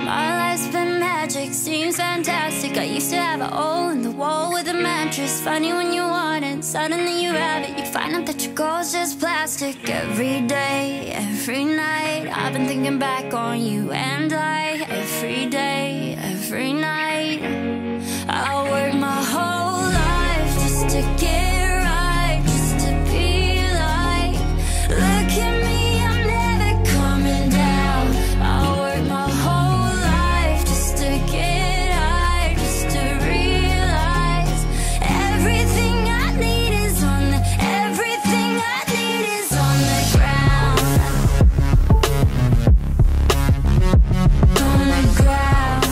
My life's been magic, seems fantastic. I used to have a hole in the wall with a mattress. Funny when you want it, suddenly you have it. You find out that your goal's just plastic. Every day, every night, I've been thinking back on you and I. Every day, every night, I work my whole life just to get right, just to be like, look at me, I'm never coming down. I work my whole life just to get high, just to realize everything I need is on the, everything I need is on the ground. On the ground.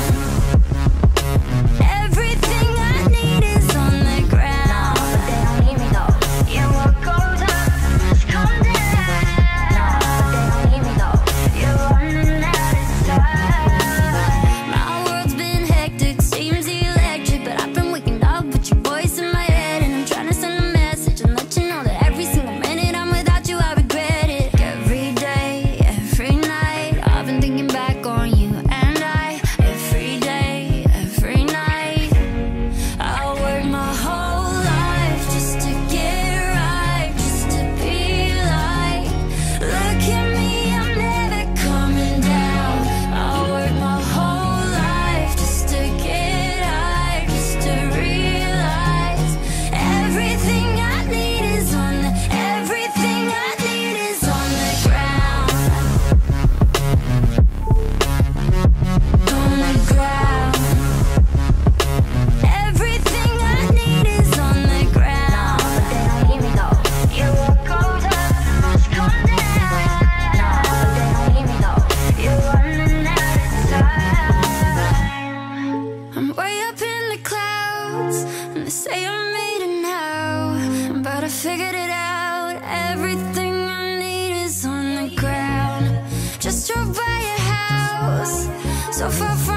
Everything I need is on the ground. No, but they don't need me though. Yeah, what goes up must come down. No, but they don't need me though. You're running out of time. My world's been hectic, seems electric, but I've been waking up with your voice in my head, and I'm trying to send a message and let you know that every single minute I'm without you, I regret it. Every day, every night, I've been thinking back on you and I. Every day, every night, I work my whole life just to get right, just to be like, look at me, I'm never coming down. I work my whole life just to get high, just to realize everything I need is on the, everything I need is on the ground. On the ground. Everything I need is on the ground. No, but they don't need me though. Yeah, what goes up must come down. No, but they don't need me though. You're running out of time. I'm way up in the clouds, and they say I'm made it now, but I figured it out. Everything I need is on the ground. Just drove by your house, so far from